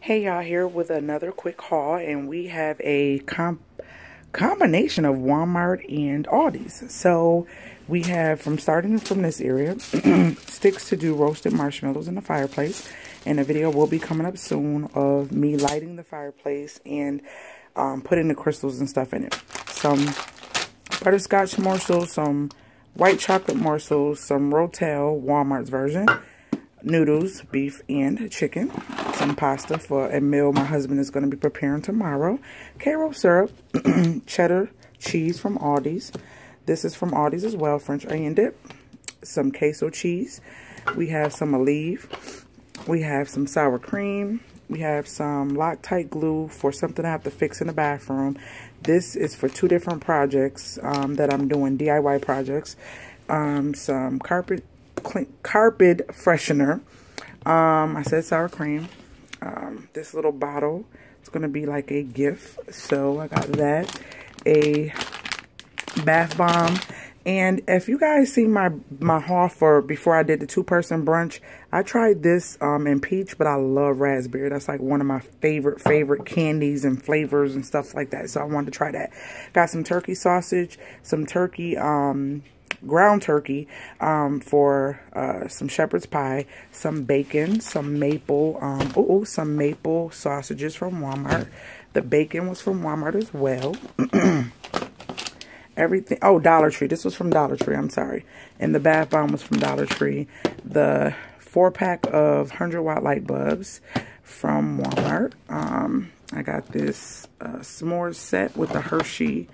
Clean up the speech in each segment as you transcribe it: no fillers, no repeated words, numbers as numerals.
Hey y'all, here with another quick haul, and we have a combination of Walmart and Aldi's. So we have, starting from this area, sticks to do roasted marshmallows in the fireplace, and a video will be coming up soon of me lighting the fireplace and putting the crystals and stuff in it. Some butterscotch morsels, some white chocolate morsels, some Rotel, Walmart's version, noodles, beef and chicken, some pasta for a meal my husband is going to be preparing tomorrow, Karo syrup, cheddar cheese from Aldi's. This is from Aldi's as well, French onion dip, some queso cheese. We have some Aleve. We have some sour cream. We have some Loctite glue for something I have to fix in the bathroom. This is for two different projects that I'm doing, DIY projects. Some carpet freshener. I said sour cream. This little bottle, it's going to be like a gift. So I got that. A bath bomb. And if you guys see my haul for before I did the two-person brunch, I tried this in peach, but I love raspberry. That's like one of my favorite candies and flavors and stuff like that. So I wanted to try that. Got some turkey sausage, some turkey, ground turkey for some shepherd's pie, some bacon, some maple, some maple sausages from Walmart. The bacon was from Walmart as well. Everything, Dollar Tree. This was from Dollar Tree, I'm sorry. And the bath bomb was from Dollar Tree. The 4-pack of 100-watt light bulbs from Walmart. I got this s'mores set with the Hershey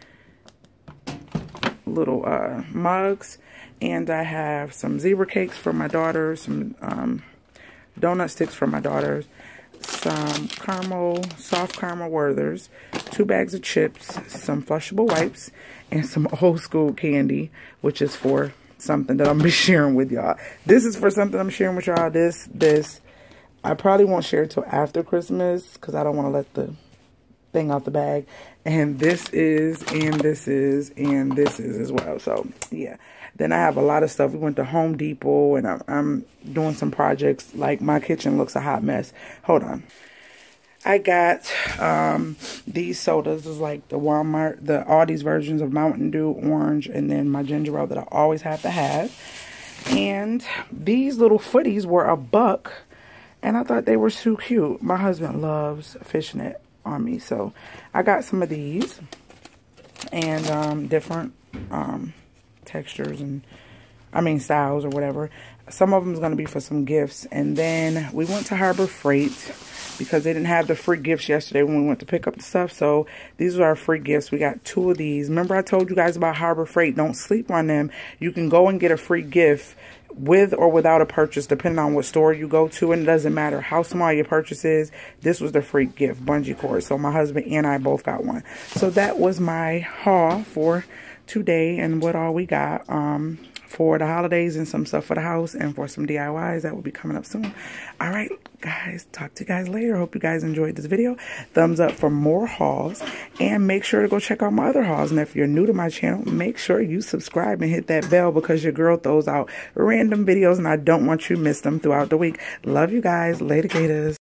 little mugs. And I have some zebra cakes for my daughter, some donut sticks for my daughters, some soft caramel Werthers, 2 bags of chips, some flushable wipes, and some old school candy, which is for something that I'm gonna be sharing with y'all. This is for something I'm sharing with y'all. This I probably won't share it till after Christmas because I don't want to let the thing out the bag. And this is, and this is, and this is as well. So yeah. Then I have a lot of stuff. We went to Home Depot, and I'm doing some projects. Like, my kitchen looks a hot mess. Hold on. I got these sodas. This is like the Aldi's versions of Mountain Dew, orange, and then my ginger ale that I always have to have. And these little footies were $1, and I thought they were so cute. My husband loves fishnet on me, so I got some of these, and different textures and styles or whatever. Some of them is going to be for some gifts. And then we went to Harbor Freight because they didn't have the free gifts yesterday when we went to pick up the stuff. So these are our free gifts. We got 2 of these. Remember I told you guys about Harbor Freight? Don't sleep on them. You can go and get a free gift with or without a purchase, depending on what store you go to, and it doesn't matter how small your purchase is. This was the free gift, bungee cord. So my husband and I both got one. So that was my haul for today and what all we got for the holidays, and some stuff for the house and for some DIYs that will be coming up soon. All right, guys, talk to you guys later. Hope you guys enjoyed this video. Thumbs up for more hauls, and make sure to go check out my other hauls. And if you're new to my channel, make sure you subscribe and hit that bell, because your girl throws out random videos and I don't want you to miss them throughout the week. Love you guys. Later, gators.